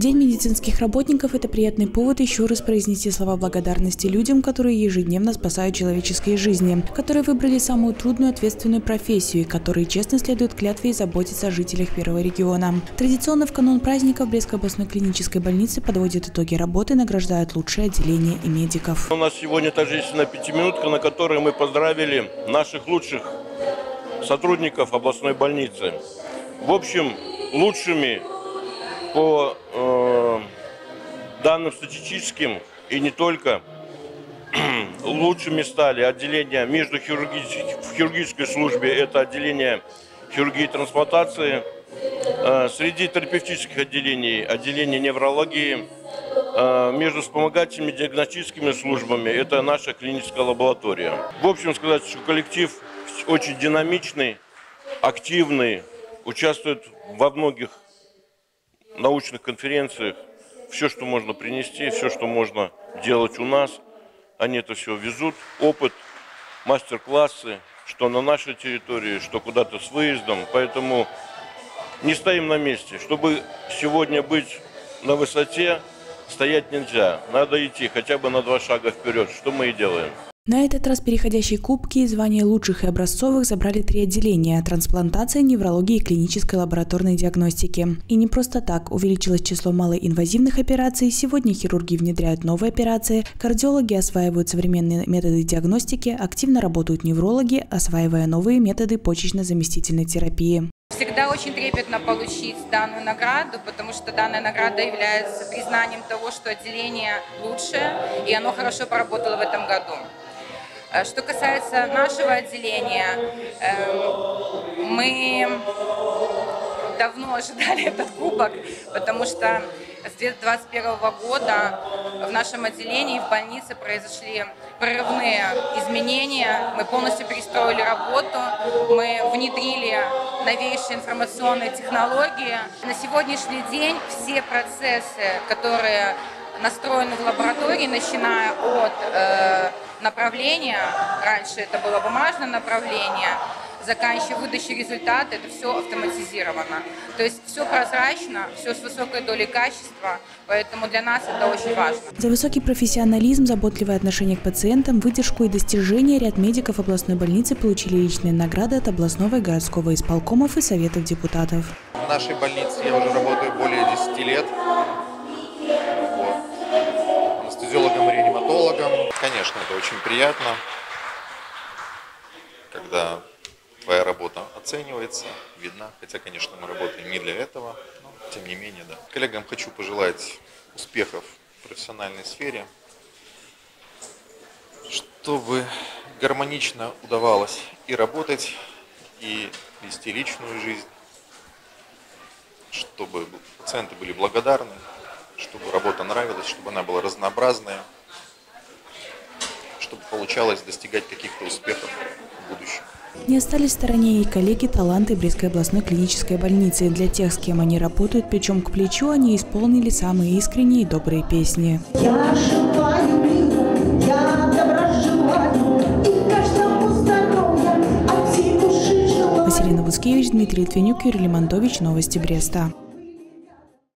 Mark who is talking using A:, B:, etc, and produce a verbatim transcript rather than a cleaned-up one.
A: День медицинских работников – это приятный повод еще раз произнести слова благодарности людям, которые ежедневно спасают человеческие жизни, которые выбрали самую трудную ответственную профессию и которые честно следуют клятве и заботятся о жителях первого региона. Традиционно в канун праздника в Брестской областной клинической больнице подводят итоги работы и награждают лучшие отделения и медиков.
B: У нас сегодня торжественная пятиминутка, на которой мы поздравили наших лучших сотрудников областной больницы. В общем, лучшими по э, данным статистическим и не только, лучшими стали отделения между хирургической, в хирургической службе, это отделение хирургии и трансплантации, э, среди терапевтических отделений, отделение неврологии, э, между вспомогательными диагностическими службами, это наша клиническая лаборатория. В общем сказать, что коллектив очень динамичный, активный, участвует во многих научных конференциях, все, что можно принести, все, что можно делать у нас, они это все везут, опыт, мастер-классы, что на нашей территории, что куда-то с выездом, поэтому не стоим на месте. Чтобы сегодня быть на высоте, стоять нельзя, надо идти хотя бы на два шага вперед, что мы и делаем.
A: На этот раз переходящие кубки и звания лучших и образцовых забрали три отделения – трансплантация, неврологии и клинической лабораторной диагностики. И не просто так увеличилось число малоинвазивных операций, сегодня хирурги внедряют новые операции, кардиологи осваивают современные методы диагностики, активно работают неврологи, осваивая новые методы почечно-заместительной терапии.
C: Всегда очень трепетно получить данную награду, потому что данная награда является признанием того, что отделение лучшее, и оно хорошо поработало в этом году. Что касается нашего отделения, мы давно ожидали этот кубок, потому что с две тысячи двадцать первого года в нашем отделении, в больнице произошли прорывные изменения. Мы полностью перестроили работу, мы внедрили новейшие информационные технологии. На сегодняшний день все процессы, которые настроены в лаборатории, начиная от э, направления, раньше это было бумажное направление, заканчивая выдачей результата, это все автоматизировано. То есть все прозрачно, все с высокой долей качества, поэтому для нас это очень важно.
A: За высокий профессионализм, заботливое отношение к пациентам, выдержку и достижения ряд медиков областной больницы получили личные награды от областного и городского исполкомов и советов депутатов.
D: В нашей больнице я уже работаю более десяти лет. Анестезиологом и реаниматологом. Конечно, это очень приятно, когда твоя работа оценивается, видна. Хотя, конечно, мы работаем не для этого, но тем не менее, да. Коллегам хочу пожелать успехов в профессиональной сфере, чтобы гармонично удавалось и работать, и вести личную жизнь, чтобы пациенты были благодарны, чтобы работа нравилась, чтобы она была разнообразная, чтобы получалось достигать каких-то успехов в будущем.
A: Не остались в стороне и коллеги, таланты Брестской областной клинической больницы. Для тех, с кем они работают плечом к плечу, они исполнили самые искренние и добрые песни. Я желаю мира, я добра желаю, и каждому здоровья, от всей души желаю. Василина Буцкевич, Дмитрий Литвинюк, Юрий Лимонтович. Новости Бреста.